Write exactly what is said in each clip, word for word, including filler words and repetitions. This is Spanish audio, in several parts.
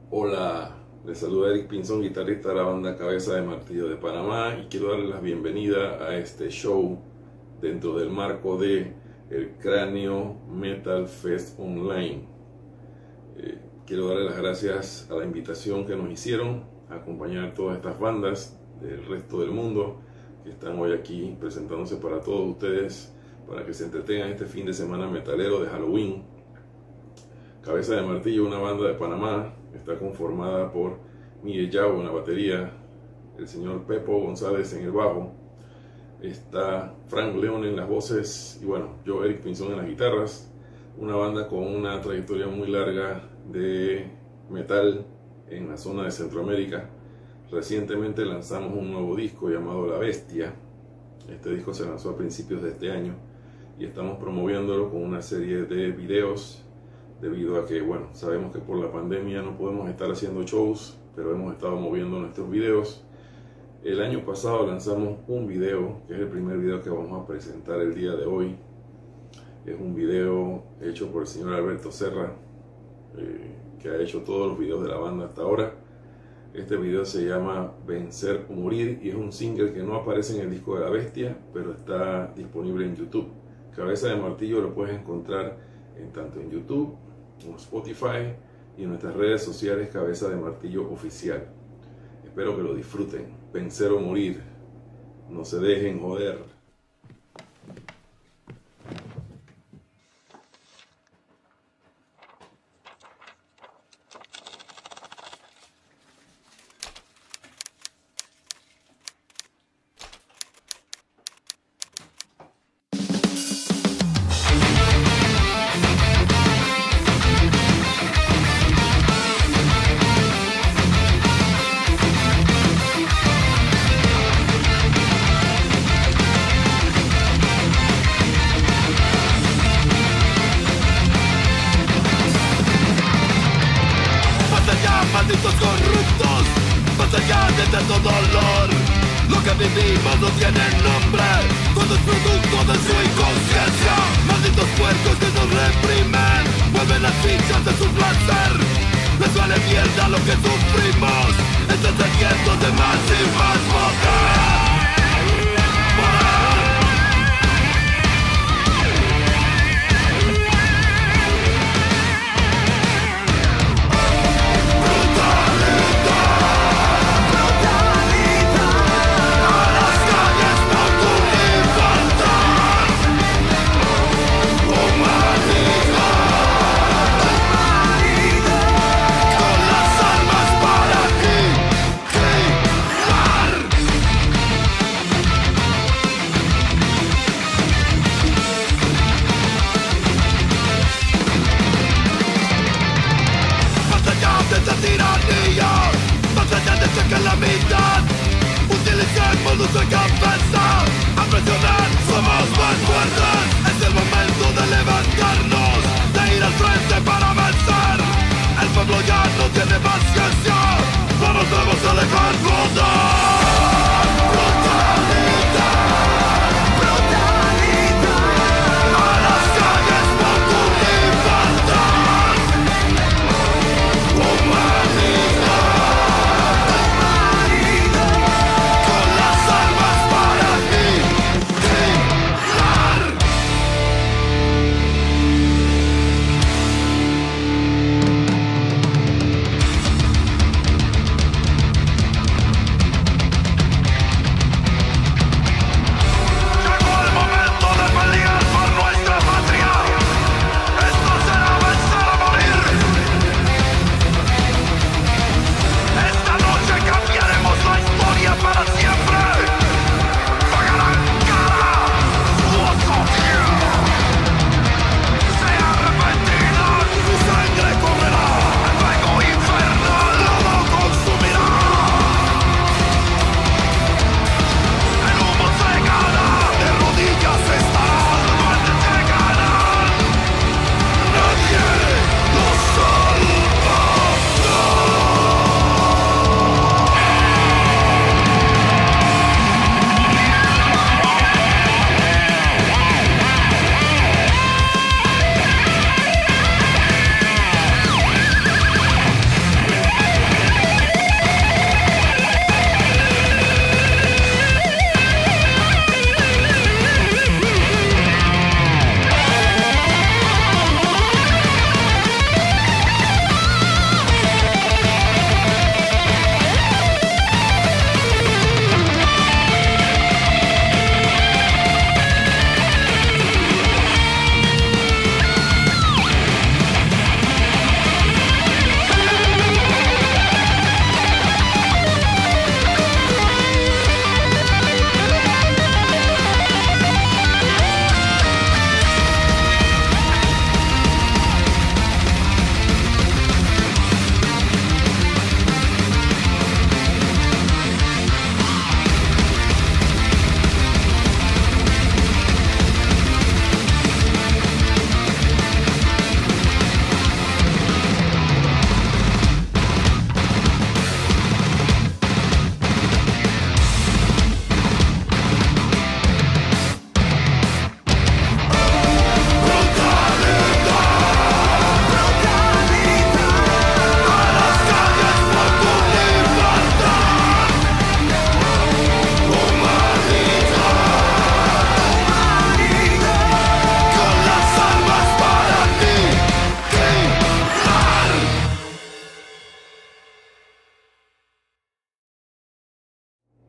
Hola, les saluda Eric Pinzón, guitarrista de la banda Cabeza de Martillo de Panamá, y quiero darles la bienvenida a este show dentro del marco de el Cráneo Metal Fest Online. Eh, quiero darles las gracias a la invitación que nos hicieron a acompañar todas estas bandas del resto del mundo que están hoy aquí presentándose para todos ustedes, para que se entretengan este fin de semana metalero de Halloween. Cabeza de Martillo, una banda de Panamá, está conformada por Miguel Yao en la batería, el señor Pepo González en el bajo, está Frank León en las voces y bueno, yo Eric Pinzón en las guitarras. Una banda con una trayectoria muy larga de metal en la zona de Centroamérica. Recientemente lanzamos un nuevo disco llamado La Bestia. Este disco se lanzó a principios de este año y estamos promoviéndolo con una serie de videos, debido a que, bueno, sabemos que por la pandemia no podemos estar haciendo shows, pero hemos estado moviendo nuestros videos. El año pasado lanzamos un video, que es el primer video que vamos a presentar el día de hoy. Es un video hecho por el señor Alberto Serra, eh, que ha hecho todos los videos de la banda hasta ahora. Este video se llama Vencer o Morir y es un single que no aparece en el disco de La Bestia, pero está disponible en YouTube. Cabeza de Martillo lo puedes encontrar en, tanto en YouTube, en Spotify y en nuestras redes sociales Cabeza de Martillo Oficial. Espero que lo disfruten. Vencer o morir. No se dejen joder. Malditos corruptos, más allá de tanto dolor. Lo que vivimos no tiene nombre, todo es producto de su inconsciencia. Malditos puercos que nos reprimen, mueven las fichas de su placer. Les vale mierda lo que sufrimos, están sedientos de más y más poder. Que la mitad utilicemos nuestra cabeza a presionar, somos más fuertes. Es el momento de levantarnos, de ir al frente para vencer. El pueblo ya no tiene paciencia, no nos vamos a dejar votar. Brutalidad, brutalidad, a las calles por tu libertad. Humanidad.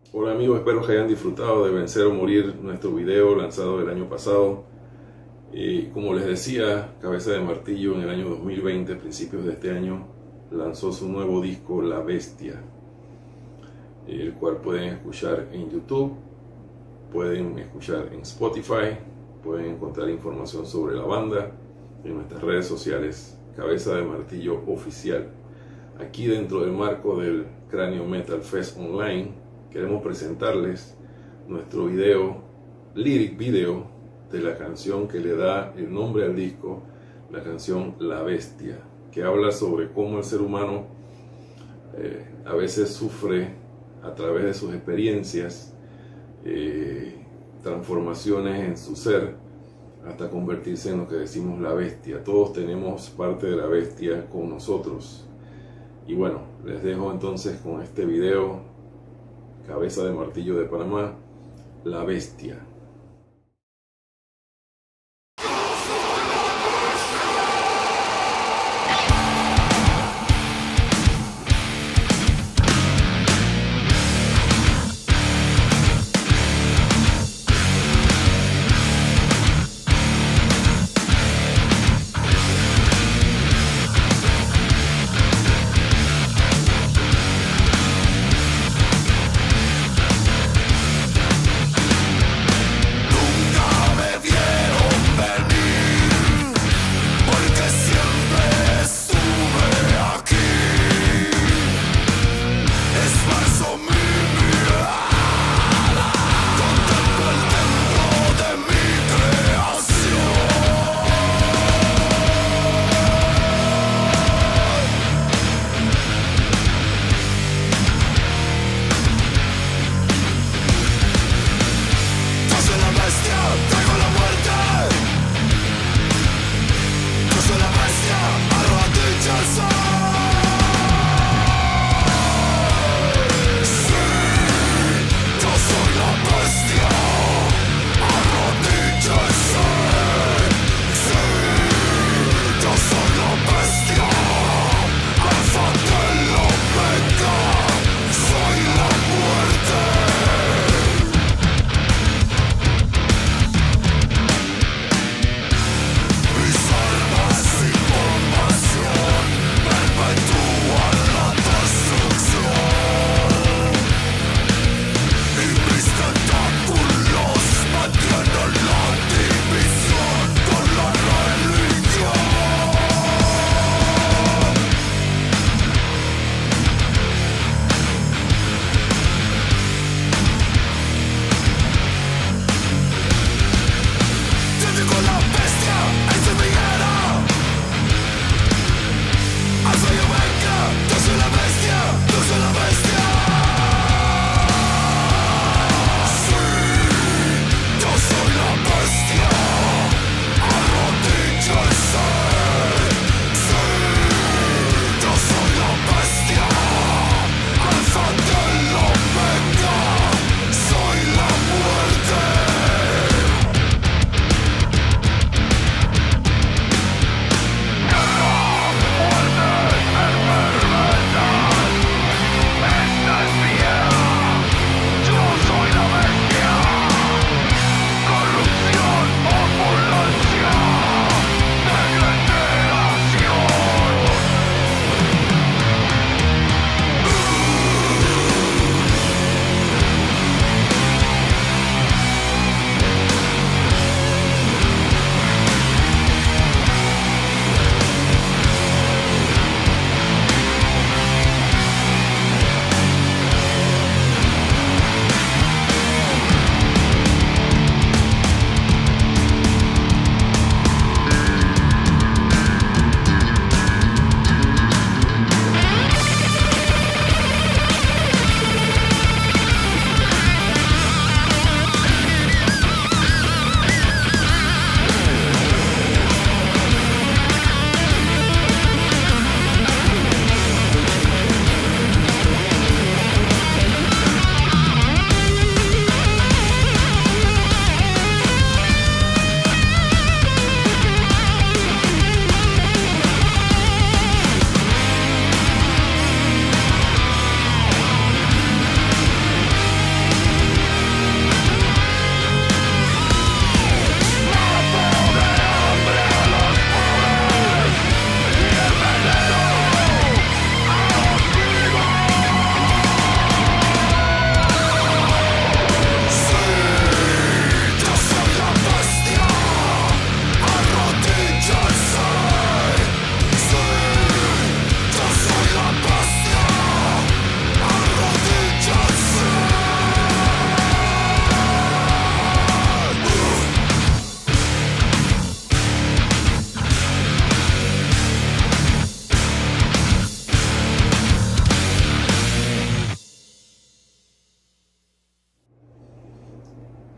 Hola amigos, espero que hayan disfrutado de Vencer o Morir, nuestro video lanzado el año pasado. Y como les decía, Cabeza de Martillo en el año dos mil veinte, principios de este año, lanzó su nuevo disco La Bestia, el cual pueden escuchar en YouTube, pueden escuchar en Spotify, pueden encontrar información sobre la banda en nuestras redes sociales, Cabeza de Martillo Oficial. Aquí dentro del marco del Cráneo Metal Fest Online, queremos presentarles nuestro video, lyric video, de la canción que le da el nombre al disco, la canción La Bestia, que habla sobre cómo el ser humano eh, a veces sufre a través de sus experiencias eh, transformaciones en su ser hasta convertirse en lo que decimos la bestia. Todos tenemos parte de la bestia con nosotros. Y bueno, les dejo entonces con este video, Cabeza de Martillo de Panamá, La Bestia.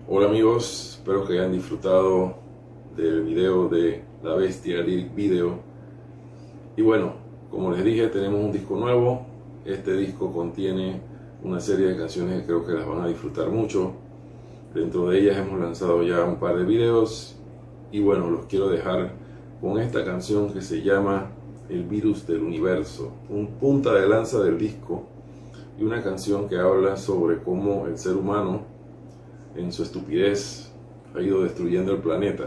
Hola amigos, espero que hayan disfrutado del video de La Bestia Lyric Video. Y bueno, como les dije, tenemos un disco nuevo. Este disco contiene una serie de canciones que creo que las van a disfrutar mucho. Dentro de ellas hemos lanzado ya un par de videos. Y bueno, los quiero dejar con esta canción que se llama El Virus del Universo, un punta de lanza del disco, y una canción que habla sobre cómo el ser humano en su estupidez ha ido destruyendo el planeta.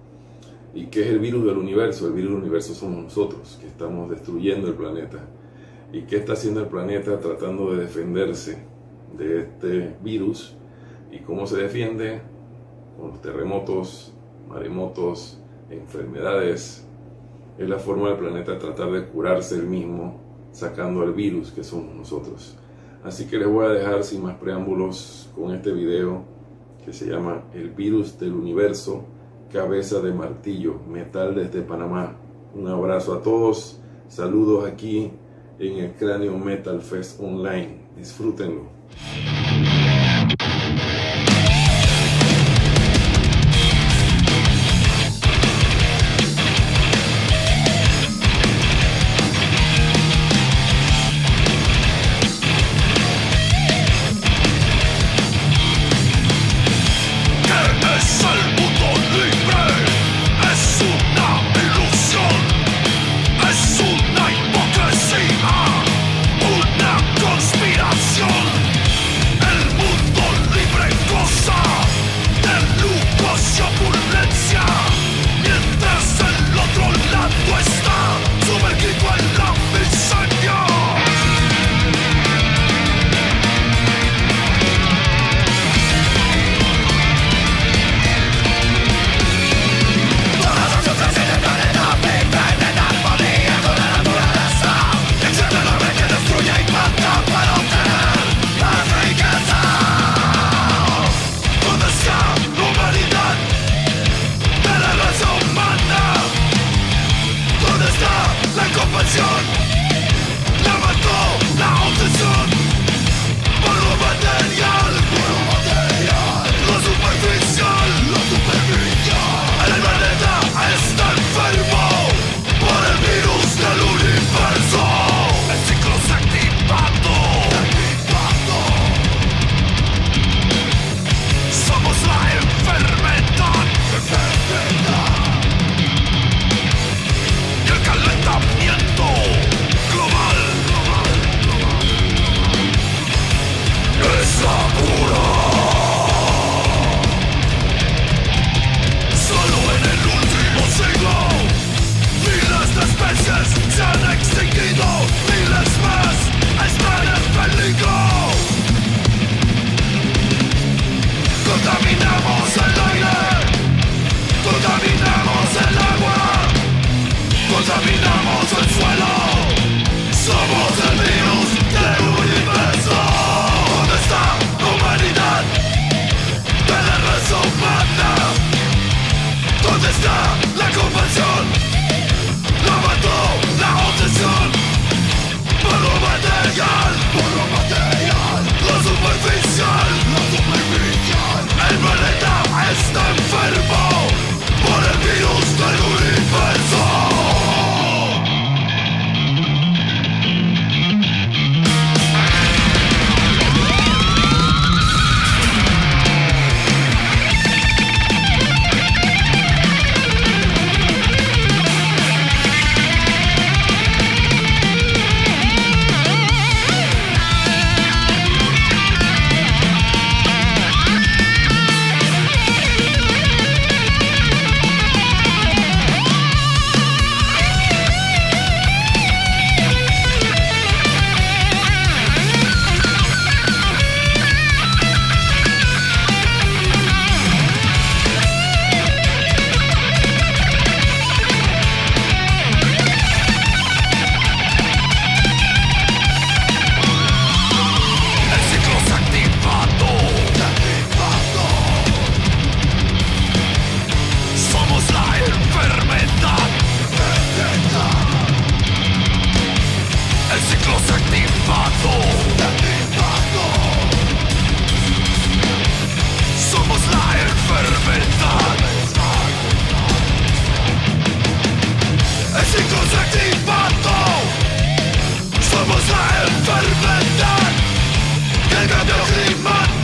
¿Y qué es el virus del universo? El virus del universo somos nosotros, que estamos destruyendo el planeta. ¿Y qué está haciendo el planeta tratando de defenderse de este virus? ¿Y cómo se defiende? Con los terremotos, maremotos, enfermedades. Es la forma del planeta tratar de curarse el mismo, sacando al virus que somos nosotros. Así que les voy a dejar sin más preámbulos con este video que se llama El Virus del Universo, Cabeza de Martillo, Metal desde Panamá. Un abrazo a todos, saludos aquí en el Cráneo Metal Fest Online. Disfrútenlo. Somos la enfermedad. El cambio climático